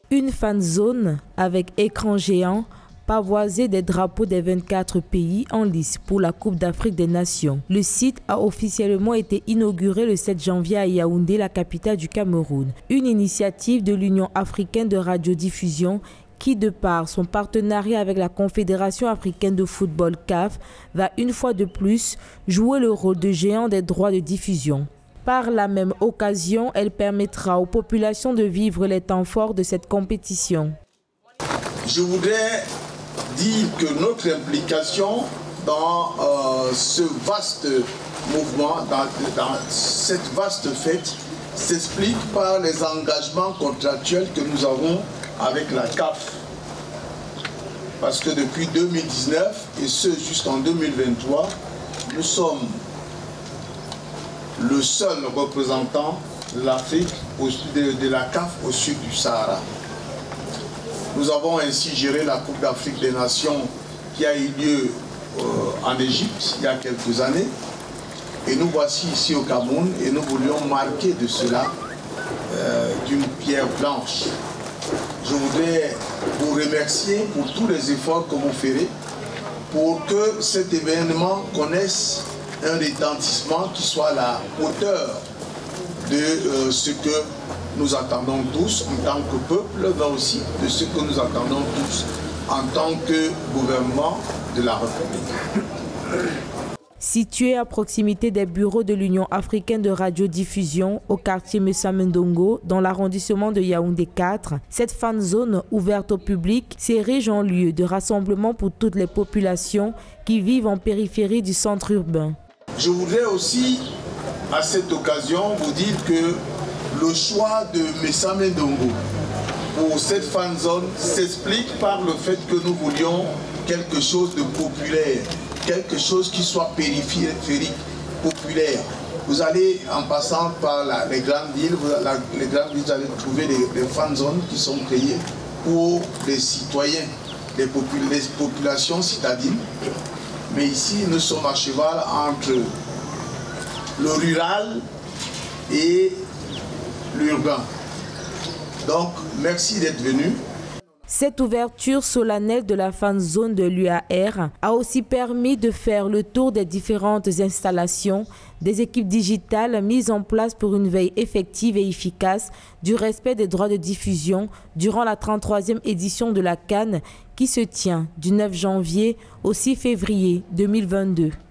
Une fan zone avec écran géant, pavoisé des drapeaux des 24 pays en lice pour la Coupe d'Afrique des Nations. Le site a officiellement été inauguré le 7 janvier à Yaoundé, la capitale du Cameroun. Une initiative de l'Union africaine de radiodiffusion qui, de par son partenariat avec la Confédération africaine de football CAF, va une fois de plus jouer le rôle de géant des droits de diffusion. Par la même occasion, elle permettra aux populations de vivre les temps forts de cette compétition. Je voudrais dire que notre implication dans ce vaste mouvement, dans cette vaste fête, s'explique par les engagements contractuels que nous avons avec la CAF. Parce que depuis 2019, et ce jusqu'en 2023, nous sommes le seul représentant de l'Afrique, de la CAF au sud du Sahara. Nous avons ainsi géré la Coupe d'Afrique des Nations qui a eu lieu en Égypte il y a quelques années. Et nous voici ici au Cameroun et nous voulions marquer de cela d'une pierre blanche. Je voudrais vous remercier pour tous les efforts que vous ferez pour que cet événement connaisse un retentissement qui soit à la hauteur de ce que nous attendons tous en tant que peuple, mais aussi de ce que nous attendons tous en tant que gouvernement de la République. Située à proximité des bureaux de l'Union africaine de radiodiffusion au quartier Messa Mendongo, dans l'arrondissement de Yaoundé 4, cette fan zone ouverte au public s'érige en lieu de rassemblement pour toutes les populations qui vivent en périphérie du centre urbain. Je voudrais aussi, à cette occasion, vous dire que le choix de Messa Mendongo pour cette fan zone s'explique par le fait que nous voulions quelque chose de populaire, quelque chose qui soit périphérique, populaire. Vous allez, en passant par les grandes villes, vous allez trouver des fan zones qui sont créées pour les citoyens, les populations citadines. Mais ici, nous sommes à cheval entre le rural et l'urbain. Donc, merci d'être venu. Cette ouverture solennelle de la fan zone de l'UAR a aussi permis de faire le tour des différentes installations, des équipes digitales mises en place pour une veille effective et efficace du respect des droits de diffusion durant la 33e édition de la CAN qui se tient du 9 janvier au 6 février 2022.